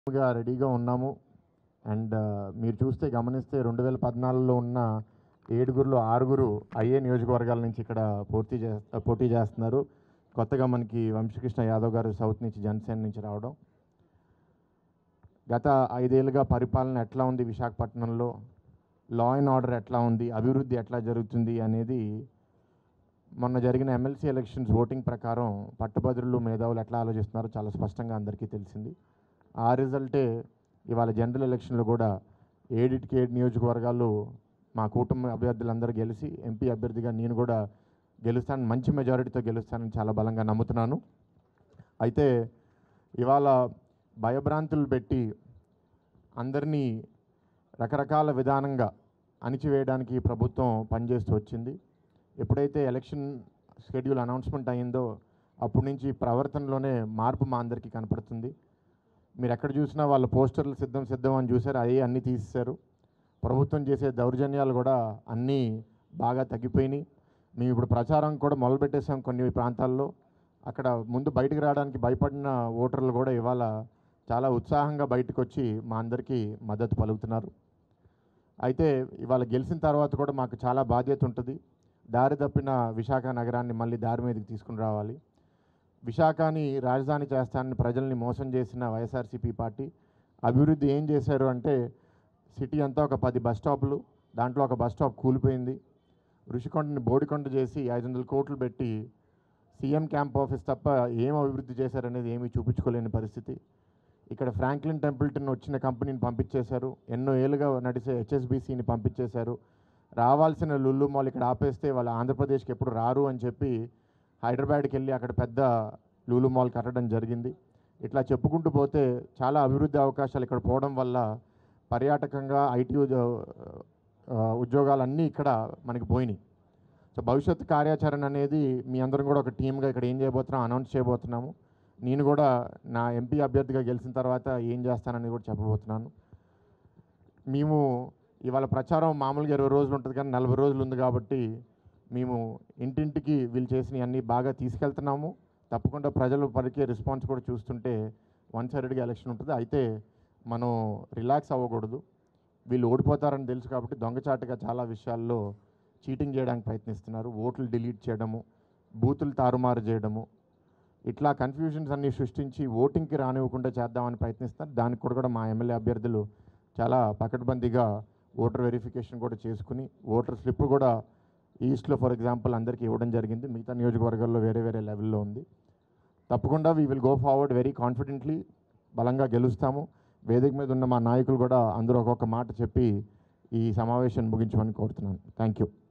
రెడీగా ఉన్నాము. అండ్ మీరు చూస్తే గమనిస్తే 2014లో ఉన్న 7గురిలో 6గురు ఐఏ నియోజకవర్గాల నుంచి ఇక్కడ పోటీ చేస్తున్నారు. కొత్తగా మనకి వంశీకృష్ణ యాదవ్ గారు సౌత్ నుంచి జనసేన నుంచి రావడం. గత 5 ఏళ్ళుగా పరిపాలన ఎట్లా ఉంది విశాఖపట్నంలో, లా అండ్ ఆర్డర్ ఎట్లా ఉంది, అభివృద్ధి ఎట్లా జరుగుతుంది అనేది మొన్న జరిగిన ఎమ్మెల్సీ ఎలక్షన్స్ ఓటింగ్ ప్రకారం పట్టభద్రులు మేధావులు ఎట్లా ఆలోచిస్తున్నారో చాలా స్పష్టంగా అందరికీ తెలిసింది. ఆ రిజల్టే ఇవాళ జనరల్ ఎలక్షన్లో కూడా 7 నియోజకవర్గాలు మా కూటమి అభ్యర్థులందరూ గెలిచి ఎంపీ అభ్యర్థిగా నేను కూడా గెలుస్తాను, మంచి మెజారిటీతో గెలుస్తానని చాలా బలంగా నమ్ముతున్నాను. అయితే ఇవాళ భయభ్రాంతులు పెట్టి అందరినీ రకరకాల విధానంగా అణిచివేయడానికి ప్రభుత్వం పనిచేస్తూ వచ్చింది. ఎప్పుడైతే ఎలక్షన్ షెడ్యూల్ అనౌన్స్మెంట్ అయ్యిందో అప్పటి నుంచి ప్రవర్తనలోనే మార్పు మా అందరికీ కనపడుతుంది. మీరు ఎక్కడ చూసినా వాళ్ళ పోస్టర్లు సిద్ధం అని చూసారు, అన్నీ తీసేశారు. ప్రభుత్వం చేసే దౌర్జన్యాలు కూడా అన్నీ బాగా తగ్గిపోయినాయి. మేము ఇప్పుడు ప్రచారం కూడా మొదలుపెట్టేసాం కొన్ని ప్రాంతాల్లో. అక్కడ ముందు బయటకు రావడానికి భయపడిన ఓటర్లు కూడా ఇవాళ చాలా ఉత్సాహంగా బయటకు వచ్చి మా అందరికీ మద్దతు పలుకుతున్నారు. అయితే ఇవాళ గెలిచిన తర్వాత కూడా మాకు చాలా బాధ్యత ఉంటుంది. దారి తప్పిన విశాఖ నగరాన్ని మళ్ళీ దారి మీదకి తీసుకుని రావాలి. విశాఖని రాజధాని చేస్తానని ప్రజల్ని మోసం చేసిన వైఎస్ఆర్సీపీ పార్టీ అభివృద్ధి ఏం చేశారు అంటే, సిటీ అంతా ఒక 10 బస్ స్టాపులు, దాంట్లో ఒక బస్ స్టాప్ కూలిపోయింది. ఋషికొండని బోడికొండ చేసి 500 కోట్లు పెట్టి సీఎం క్యాంప్ ఆఫీస్ తప్ప ఏం అభివృద్ధి చేశారనేది ఏమీ చూపించుకోలేని పరిస్థితి. ఇక్కడ ఫ్రాంక్లిన్ టెంపుల్టన్ వచ్చిన కంపెనీని పంపించేశారు. ఎన్నో ఏళ్ళుగా నడిచే హెచ్ఎస్బీసీని పంపించేశారు. రావాల్సిన లుల్లు మాల్ ఇక్కడ ఆపేస్తే వాళ్ళు ఆంధ్రప్రదేశ్కి ఎప్పుడు రారు అని చెప్పి హైదరాబాద్కి వెళ్ళి అక్కడ పెద్ద లూలు మాల్ కట్టడం జరిగింది. ఇట్లా చెప్పుకుంటూ పోతే చాలా అభివృద్ధి అవకాశాలు ఇక్కడ పోవడం వల్ల పర్యాటకంగా ఐటీ ఉద్యోగాలన్నీ ఇక్కడ మనకి పోయినాయి. సో భవిష్యత్తు కార్యాచరణ అనేది మీ అందరం కూడా ఒక టీమ్గా ఇక్కడ ఏం చేయబోతున్నాం అనౌన్స్ చేయబోతున్నాము. నేను కూడా నా ఎంపీ అభ్యర్థిగా గెలిచిన తర్వాత ఏం చేస్తానని కూడా చెప్పబోతున్నాను. మేము ఇవాళ ప్రచారం మామూలుగా 20 రోజులు ఉంటుంది, కానీ 40 రోజులు ఉంది కాబట్టి మేము ఇంటింటికి వీళ్ళు చేసినవి అన్నీ బాగా తీసుకెళ్తున్నాము. తప్పకుండా ప్రజలు పలికే రెస్పాన్స్ కూడా చూస్తుంటే వన్ సైడెడ్గా ఎలక్షన్ ఉంటుంది. అయితే మనం రిలాక్స్ అవ్వకూడదు. వీళ్ళు ఓడిపోతారని తెలుసు కాబట్టి దొంగచాటుగా చాలా విషయాల్లో చీటింగ్ చేయడానికి ప్రయత్నిస్తున్నారు. ఓట్లు డిలీట్ చేయడము, బూతులు తారుమారు చేయడము, ఇట్లా కన్ఫ్యూజన్స్ అన్నీ సృష్టించి ఓటింగ్కి రానివ్వకుండా చేద్దామని ప్రయత్నిస్తున్నారు. దానికి కూడా మా ఎమ్మెల్యే అభ్యర్థులు చాలా పకడ్బందీగా ఓటర్ వెరిఫికేషన్ కూడా చేసుకుని ఓటర్ స్లిప్ కూడా ఈస్ట్లో ఫర్ ఎగ్జాంపుల్ అందరికీ ఇవ్వడం జరిగింది. మిగతా నియోజకవర్గాల్లో వేరే లెవెల్లో ఉంది. తప్పకుండా we will go forward very కాన్ఫిడెంట్లీ, బలంగా గెలుస్తాము. వేదిక మీద ఉన్న మా నాయకులు కూడా అందరూ ఒక్కొక్క మాట చెప్పి ఈ సమావేశాన్ని ముగించమని కోరుతున్నాను. Thank you.